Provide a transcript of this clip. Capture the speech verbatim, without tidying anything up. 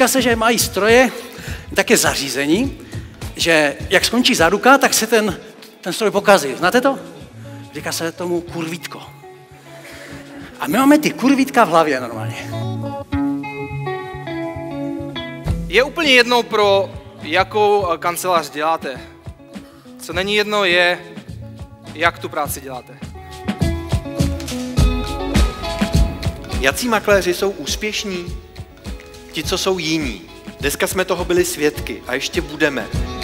říká se, že mají stroje také zařízení, že jak skončí záruka, tak se ten, ten stroj pokazí. Znáte to? Říká se tomu kurvítko. A my máme ty kurvítka v hlavě normálně. Je úplně jedno, pro jakou kancelář děláte. Co není jedno, je, jak tu práci děláte. Jací makléři jsou úspěšní? Ti, co jsou jiní. Dneska jsme toho byli svědky a ještě budeme.